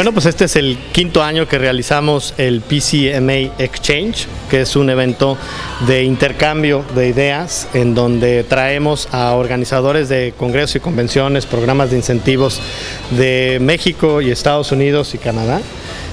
Bueno, pues este es el quinto año que realizamos el PCMA Exchange, que es un evento de intercambio de ideas en donde traemos a organizadores de congresos y convenciones, programas de incentivos de México y Estados Unidos y Canadá,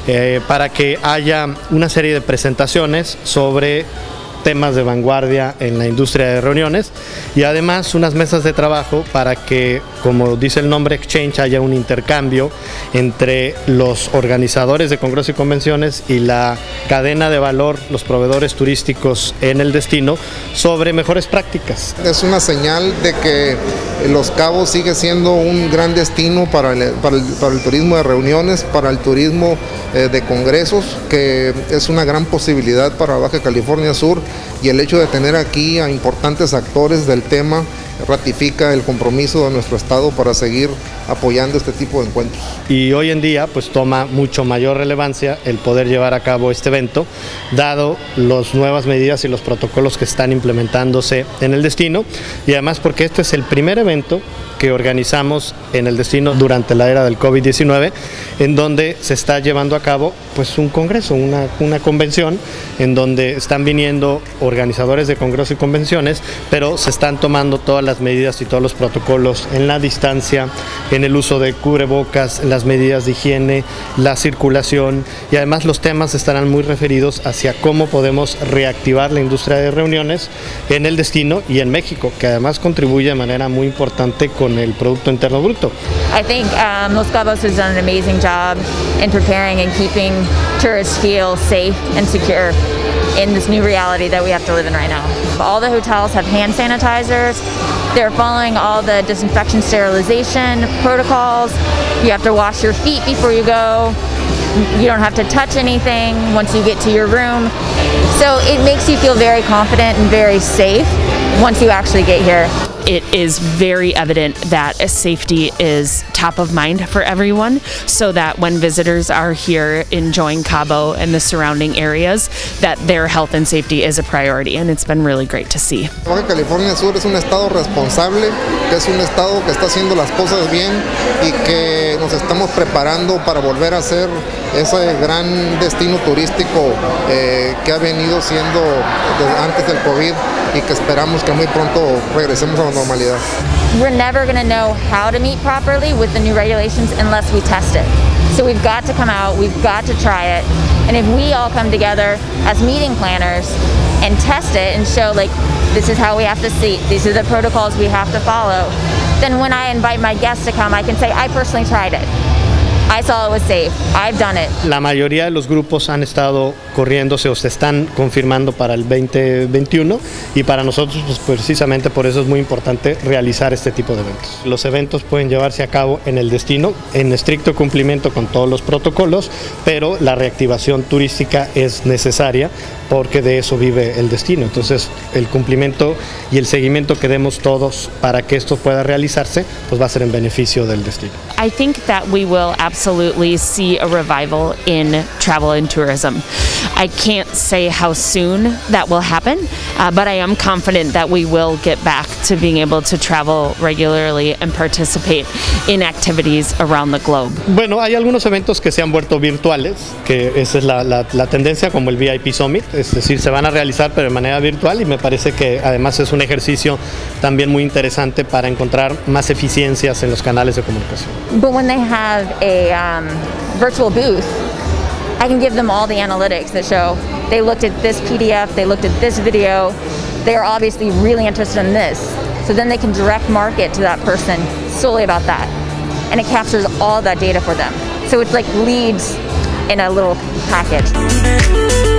para que haya una serie de presentaciones sobre temas de vanguardia en la industria de reuniones y además unas mesas de trabajo para que, como dice el nombre Exchange, haya un intercambio entre los organizadores de congresos y convenciones y la cadena de valor, los proveedores turísticos en el destino, sobre mejores prácticas. Es una señal de que Los Cabos sigue siendo un gran destino para el turismo de reuniones, para el turismo de congresos, que es una gran posibilidad para Baja California Sur, y el hecho de tener aquí a importantes actores del tema ratifica el compromiso de nuestro estado para seguir apoyando este tipo de encuentros. Y hoy en día pues toma mucho mayor relevancia el poder llevar a cabo este evento, dado las nuevas medidas y los protocolos que están implementándose en el destino, y además porque este es el primer evento que organizamos en el destino durante la era del COVID-19, en donde se está llevando a cabo pues un congreso, una convención, en donde están viniendo organizadores de congresos y convenciones, pero se están tomando todas las medidas y todos los protocolos en la distancia, en el uso de cubrebocas, las medidas de higiene, la circulación, y además los temas estarán muy referidos hacia cómo podemos reactivar la industria de reuniones en el destino y en México, que además contribuye de manera muy importante con el Producto Interno Bruto. I think Los Cabos has done an amazing job in preparing and keeping tourists feel safe and secure in this new reality that we have to live in right now. All the hotels have hand sanitizers. They're following all the disinfection, sterilization protocols. You have to wash your feet before you go. You don't have to touch anything once you get to your room. So it makes you feel very confident and very safe once you actually get here. It is very evident that safety is top of mind for everyone, so that when visitors are here enjoying Cabo and the surrounding areas, that their health and safety is a priority, and it's been really great to see. Baja California Sur es un estado responsable, que es un estado que está haciendo las cosas bien y que nos estamos preparando para volver a ser ese gran destino turístico que ha venido siendo antes del COVID y que esperamos que muy pronto regresemos a la normalidad. We're never going to know how to meet properly with the new regulations unless we test it. So we've got to come out, we've got to try it, and if we all come together as meeting planners and test it and show like this is how we have to seat, these are the protocols we have to follow, then when I invite my guests to come, I can say I personally tried it. I saw it was safe. I've done it. La mayoría de los grupos han estado corriéndose o se están confirmando para el 2021, y para nosotros pues precisamente por eso es muy importante realizar este tipo de eventos. Los eventos pueden llevarse a cabo en el destino en estricto cumplimiento con todos los protocolos, pero la reactivación turística es necesaria porque de eso vive el destino. Entonces el cumplimiento y el seguimiento que demos todos para que esto pueda realizarse pues va a ser en beneficio del destino. I think that we will absolutely see a revival in travel and tourism. I can't say how soon that will happen, but I am confident that we will get back to being able to travel regularly and participate in activities around the globe. Bueno, hay algunos eventos que se han vuelto virtuales, que esa es la tendencia, como el VIP Summit, es decir, se van a realizar pero de manera virtual, y me parece que además es un ejercicio también muy interesante para encontrar más eficiencias en los canales de comunicación. But when they have a virtual booth, I can give them all the analytics that show they looked at this PDF, they looked at this video, they are obviously really interested in this. So then they can direct market to that person solely about that. And it captures all that data for them. So it's like leads in a little package.